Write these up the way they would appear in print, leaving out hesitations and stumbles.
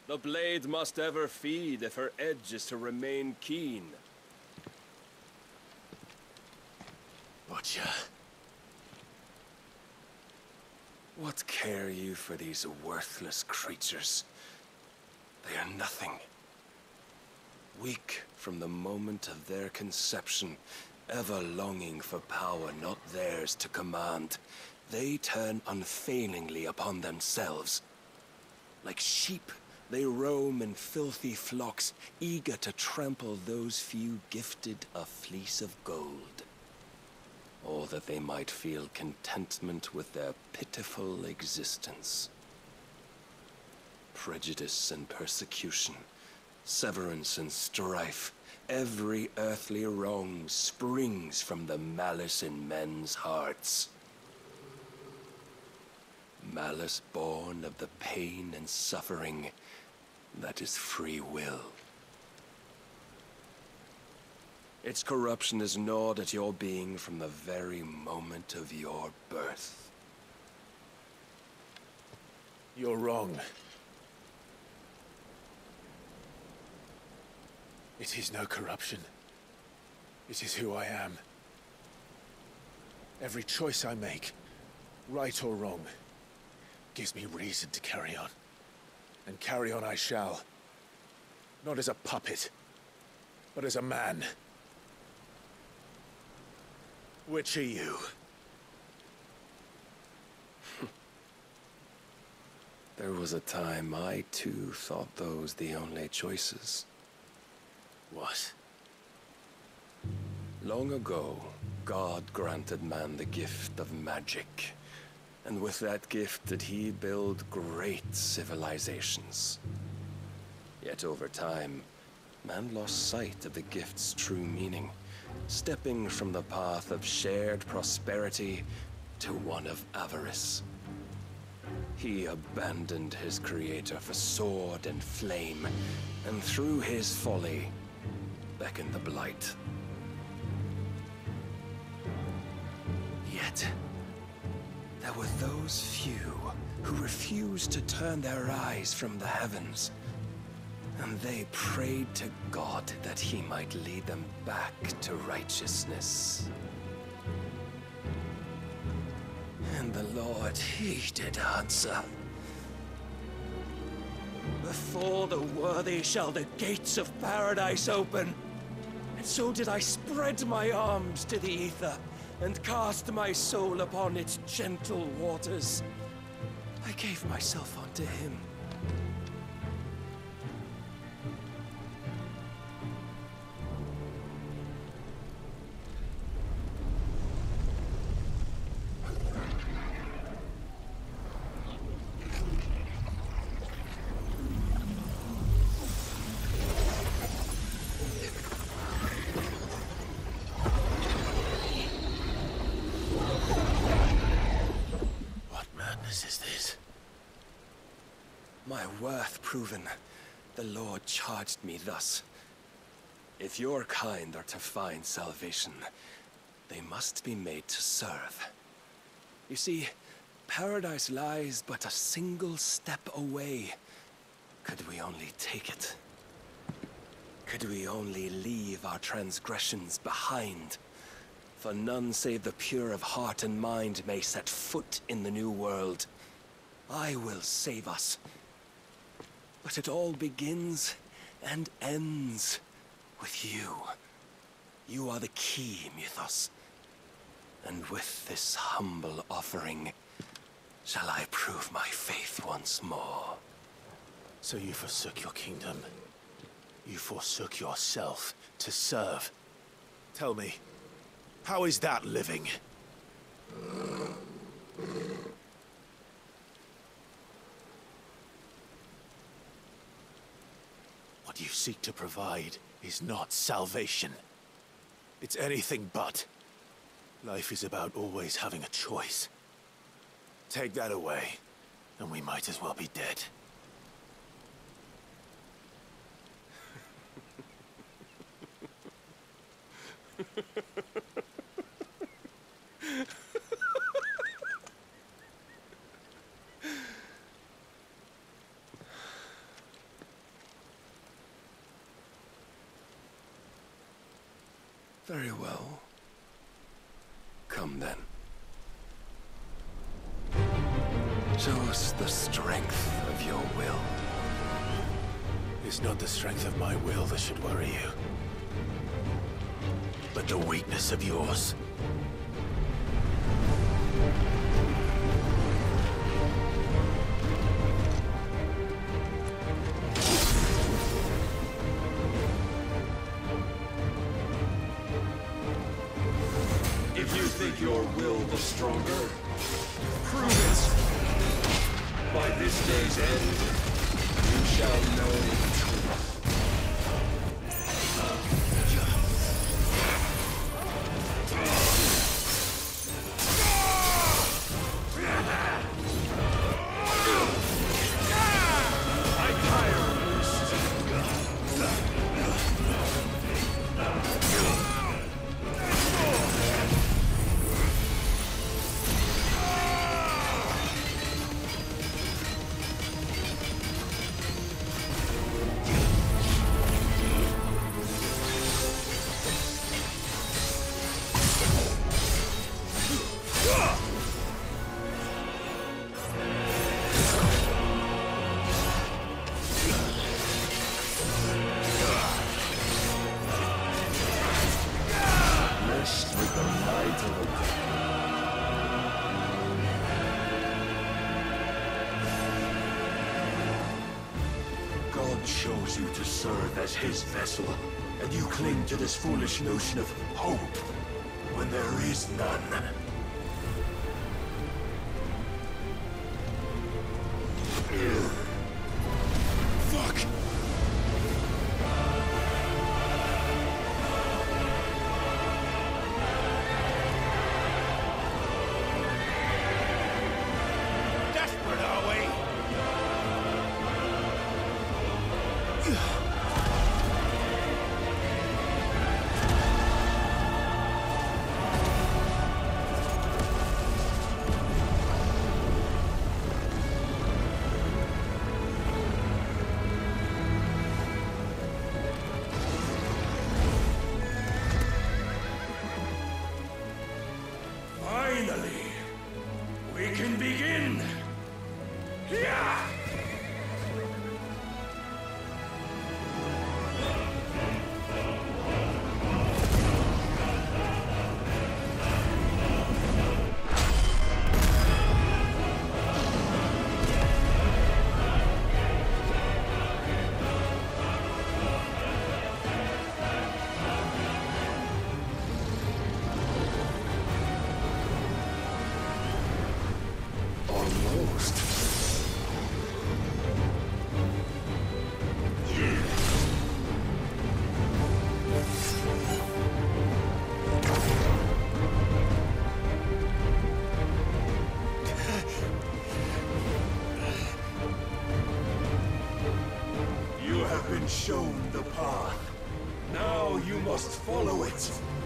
The blade must ever feed if her edge is to remain keen. Butcher. What care you for these worthless creatures? They are nothing. Weak from the moment of their conception, ever longing for power not theirs to command, they turn unfailingly upon themselves. Like sheep, they roam in filthy flocks, eager to trample those few gifted a fleece of gold. Or that they might feel contentment with their pitiful existence. Prejudice and persecution, severance and strife, every earthly wrong springs from the malice in men's hearts. Malice born of the pain and suffering that is free will. Its corruption is gnawed at your being from the very moment of your birth. You're wrong. It is no corruption. It is who I am. Every choice I make, right or wrong, gives me reason to carry on. And carry on I shall. Not as a puppet, but as a man. Which are you? There was a time I too thought those the only choices. What? Long ago, God granted man the gift of magic. And with that gift did he build great civilizations. Yet over time, man lost sight of the gift's true meaning, stepping from the path of shared prosperity to one of avarice. He abandoned his creator for sword and flame, and through his folly, beckoned the blight. Yet, there were those few who refused to turn their eyes from the heavens, and they prayed to God that he might lead them back to righteousness. And the Lord, he did answer. Before the worthy shall the gates of paradise open. And so did I spread my arms to the ether, and cast my soul upon its gentle waters. I gave myself unto him. My worth proven, the Lord charged me thus. If your kind are to find salvation, they must be made to serve. You see, paradise lies but a single step away. Could we only take it? Could we only leave our transgressions behind? For none save the pure of heart and mind may set foot in the new world. I will save us. But it all begins and ends with you. You are the key, Mythos. And with this humble offering, shall I prove my faith once more. So you forsook your kingdom. You forsook yourself to serve. Tell me, how is that living? What you seek to provide is not salvation. It's anything but. Life is about always having a choice. Take that away, and we might as well be dead. Very well. Come then. Show us the strength of your will. It's not the strength of my will that should worry you, but the weakness of yours. If you think your will the stronger, prove it. By this day's end, you shall know the truth. I tire of this. God chose you to serve as his vessel, and you cling to this foolish notion of hope when there is none. Fuck! Desperate, are we? Finally, we can begin. Yeah! Almost. You have been shown the path. Now you must follow it.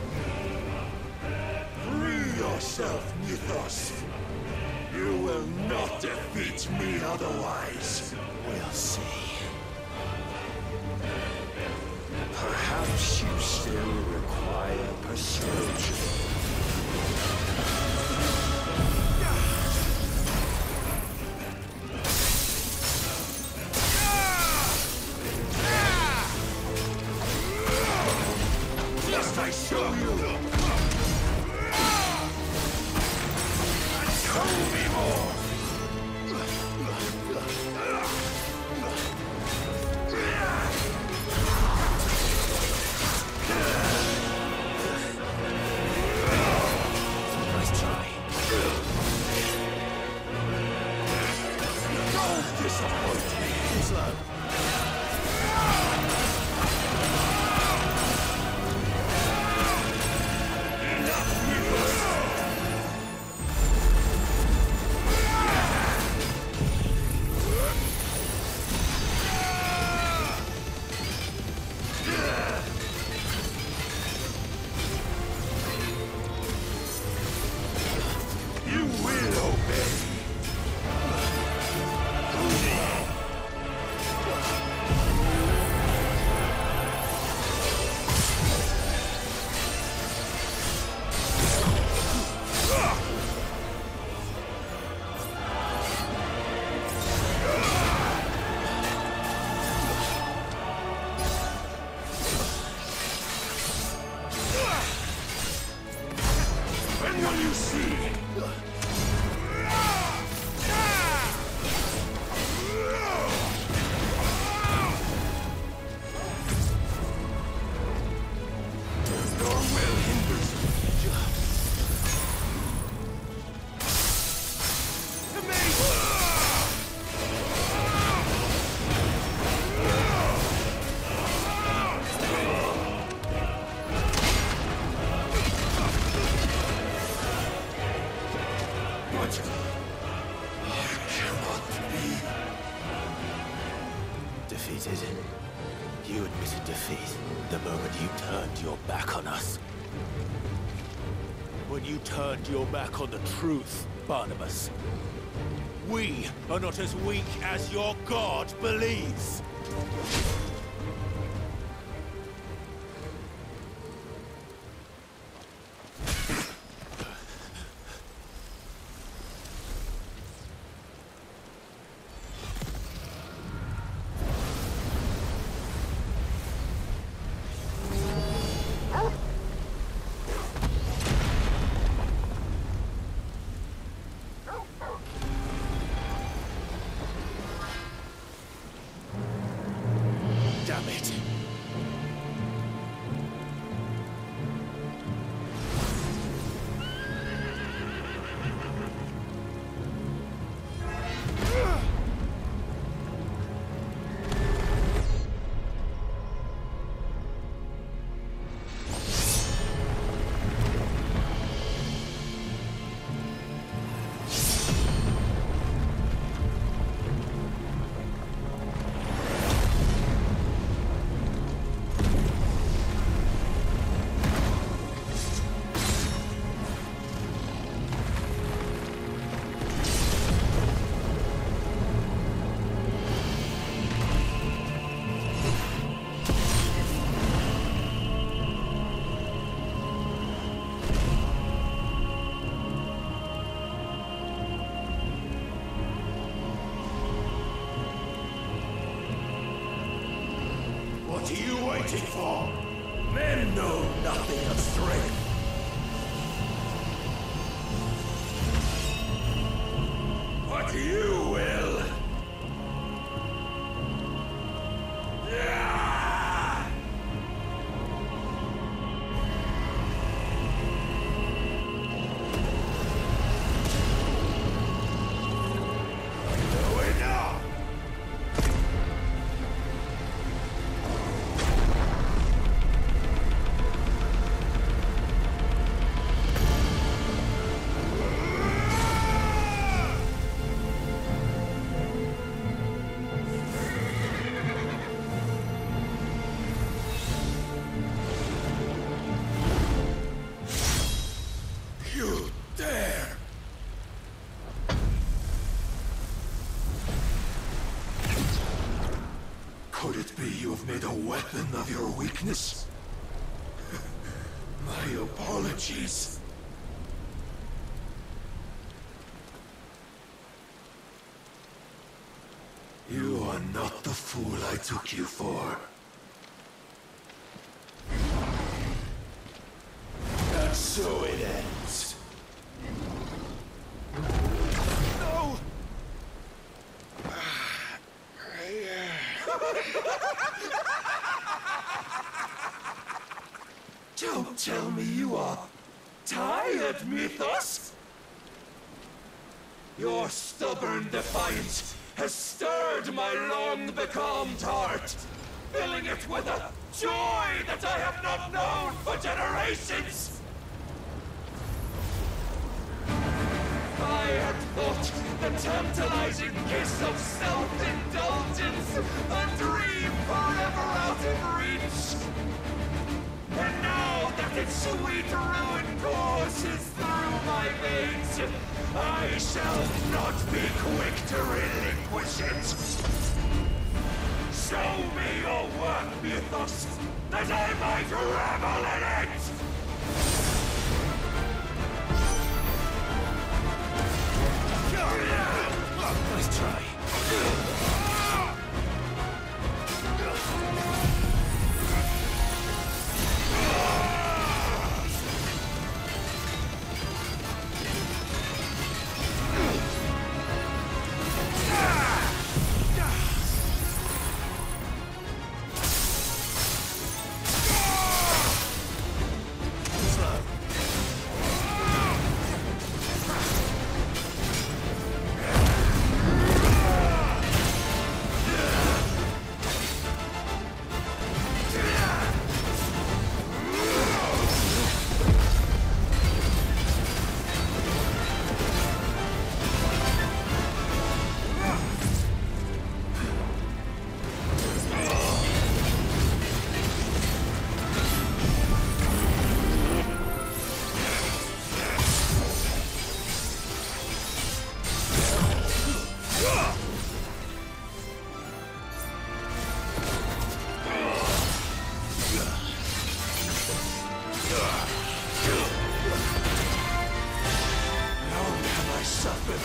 Free yourself, Mythos. You will not defeat me otherwise. We'll see. Perhaps you still require persuasion. Must I show you? Show me more! When will you see? Your will hinders me. Defeated. You admitted defeat the moment you turned your back on us. When you turned your back on the truth, Barnabas. We are not as weak as your god believes. Damn it. What are you waiting for? Men know nothing of strength. What you will. You dare! Could it be you have made a weapon of your weakness? My apologies. You are not the fool I took you for. And so it ends. No! Don't tell me you are tired, Mythos! Your stubborn defiance has stirred my long-becalmed heart, filling it with a joy that I have not known for generations! I had thought the tantalizing kiss of self-indulgence a dream forever out of reach. And now that its sweet ruin courses through my veins, I shall not be quick to relinquish it. Show me your work, Mythos, that I might revel in it! Nice try.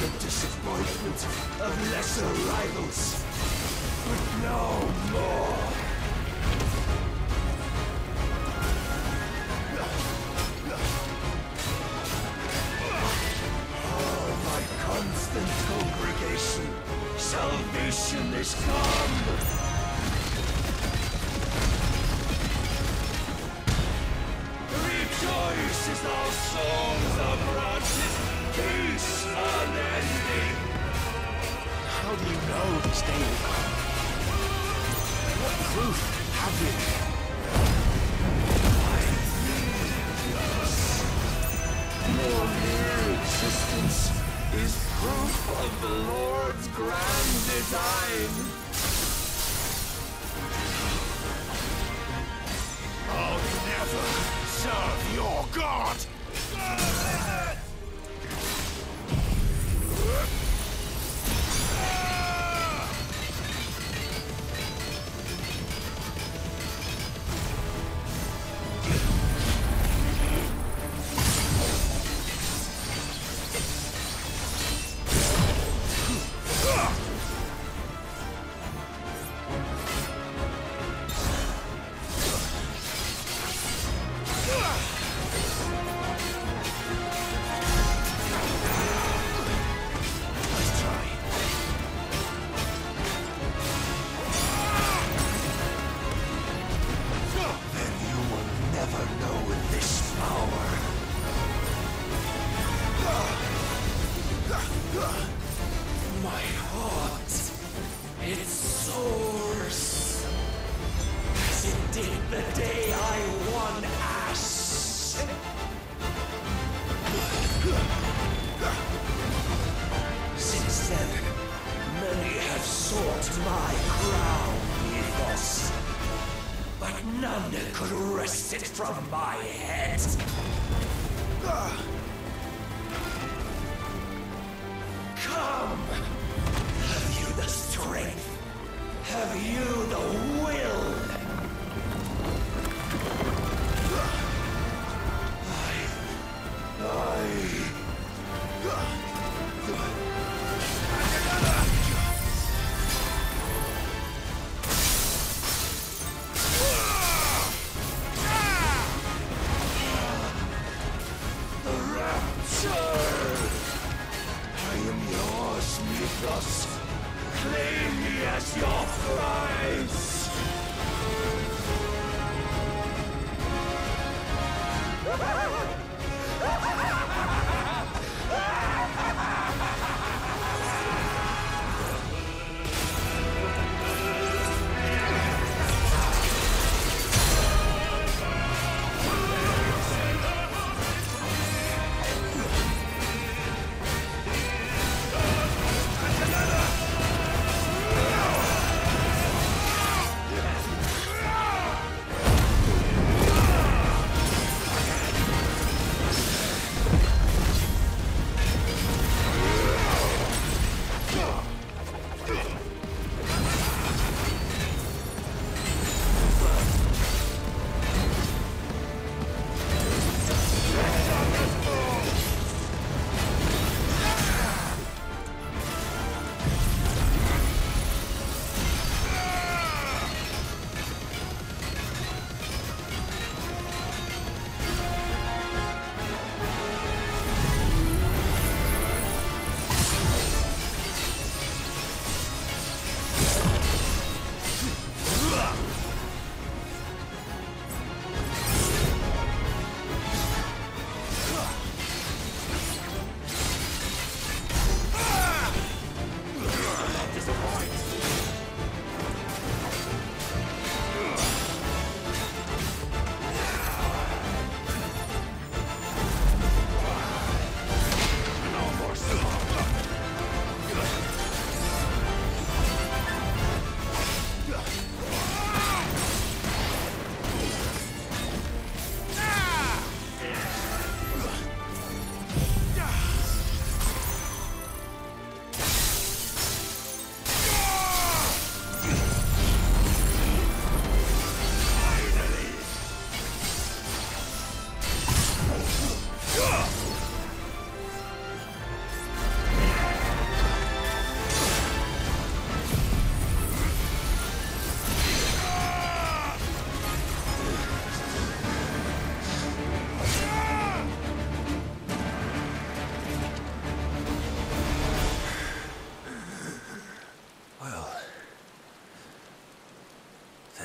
the disappointment of lesser rivals, but no more. Oh, my constant congregation, salvation is come. Rejoice as our souls are granted peace unending. How do you know this day will come? What proof have you? Your mere existence is proof of the Lord's grand design. I'll never serve your god! My heart, it soars, as it did the day I won Ash. Since then, many have sought my crown, Ethos, but none could wrest it from my head. Come! Have you the strength? Have you the will? The rapture! I am yours, Mythos. Claim me as your prize.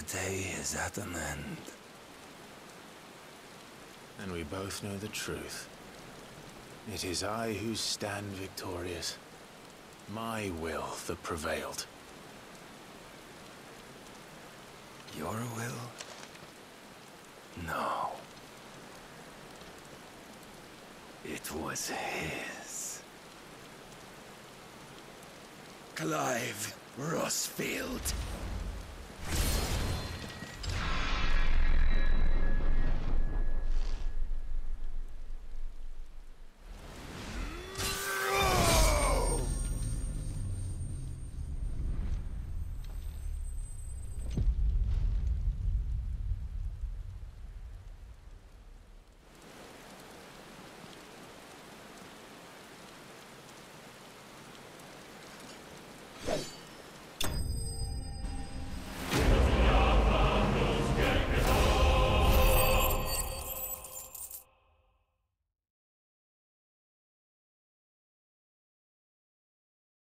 day is at an end. And we both know the truth. It is I who stand victorious. My will that prevailed. Your will? No. It was his. Clive Rossfield.